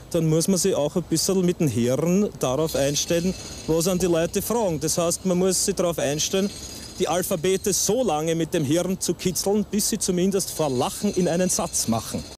dann muss man sich auch ein bisschen mit dem Hirn darauf einstellen, was an die Leute fragen. Das heißt, man muss sich darauf einstellen, die Alphabete so lange mit dem Hirn zu kitzeln, bis sie zumindest vor Lachen in einen Satz machen.